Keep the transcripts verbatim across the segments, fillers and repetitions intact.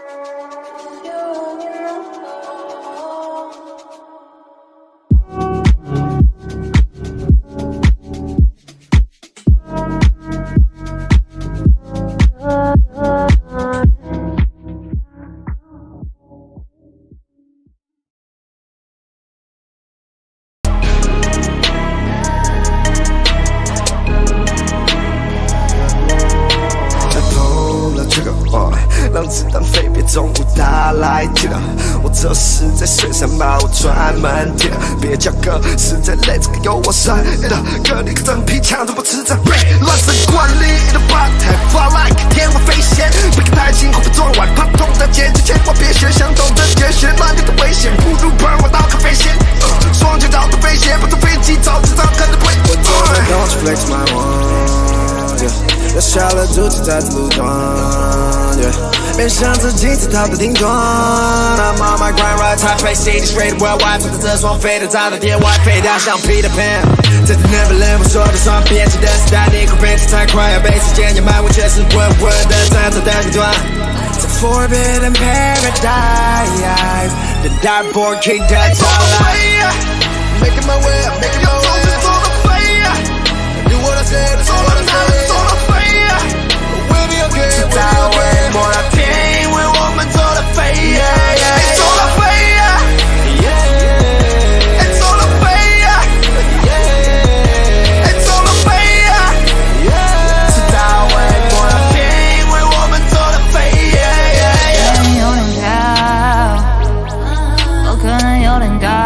让子弹飞，别中午打来接了。我这是在水上把我专门贴，别叫哥，是在累，这个有我山的哥，你个真皮枪都不吃这瑞，乱神惯例的吧台 ，fly like 天外飞仙，别看太近，会被撞歪，怕痛的结局，千万别学，想懂得绝学，慢点的危险，不如喷我刀咖啡线，双脚找的飞鞋，不坐飞机，早知道可能会。Don't you flex my one， yeah， 要下了主题在这路段 ，yeah。 面向自己自逃的顶端 I'm on my grind right Taipei City straight worldwide 穿着这双飞的炸的天外飞掉像 Peter Pan 在 Neverland 我说的算编辑的时代你可变得太快要被时间掩埋我却是稳稳的站在顶端在 Forbidden Paradise The Darkborn King that's all I Making my way Making my way It's all the fire Do what I said It's all I said It's all the fire We'll be okay We'll be okay 莫让天因为我们走得飞 yeah, yeah, It's all the fire yeah, It's all the fire yeah, It's all the fire yeah, 知道为莫让天因为我们走得飞 yeah, yeah, yeah 你有点高我可能有点高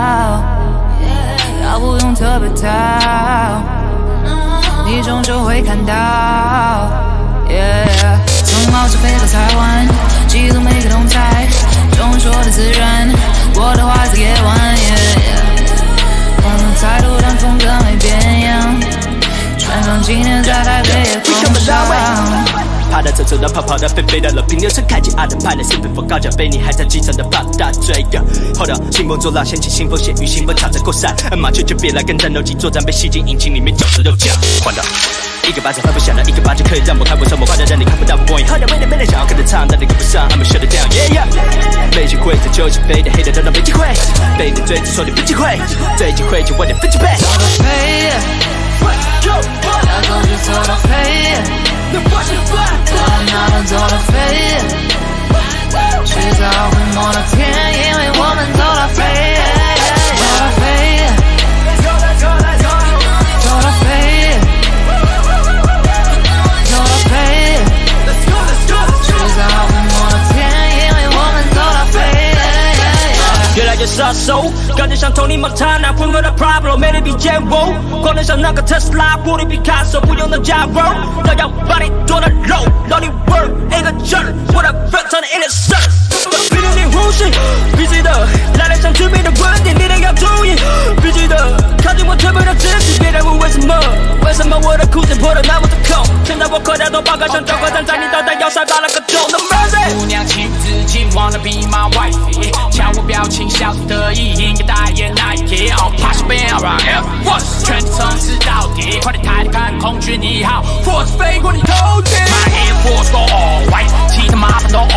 要不用特别讨你终究会看到 yeah 从澳洲飞到台湾，记录每个动态，中文说的自然，我的话在夜晚。我们态度但风格没变样，穿上今天在台北夜空上。 爬的走走的跑跑的飞飞的了，平流车开启阿的派的兴奋风高脚杯，你还在机场的八大追个。Hold up， 兴风作浪，掀起腥风血雨，兴奋插着过山，马雀就别来跟战斗机作战，被吸进引擎里面绞着肉酱。换到。 一个巴掌拍不响的，一个巴掌可以让我开我生活，快的让你看不到我光影。喝点味的，没人想要跟着唱，但你跟不上 ，I'ma shut it down， yeah yeah。没机会，这就是飞的，黑的都当没机会，被你追着说你没机会，最机会就晚点分机会。 走到飞，要走就走到飞，我哪能走到飞？迟早会摸到天，因为我们走到飞，走到飞，走到飞。 越来越杀手，感觉像 Tony Montana， 混合的 Pablo， 魅力比剑舞，光能像那个特斯拉，玻璃比卡索，不用的加油，都要把你剁了肉，让你 work 一个劲儿，我的 rap 唱的 in the sun， 必须你呼吸，必须的，来了像致命的问题，你得要注意，必须的，靠近我特别的自己，别再问为什么，为什么我的裤子破了那么的口，现在我口袋都爆开，像交关站在你脑袋要塞把那个洞的 mercy， 姑娘欺负自己 ，wanna be my wife， 瞧我表情。 笑着得意，应该代言 Nike， 哦，怕是变 around Air Force， 全体冲刺到底，快点抬头看空军一号，Force 飞过你头顶 ，My Air Force go all white， 其他麻烦都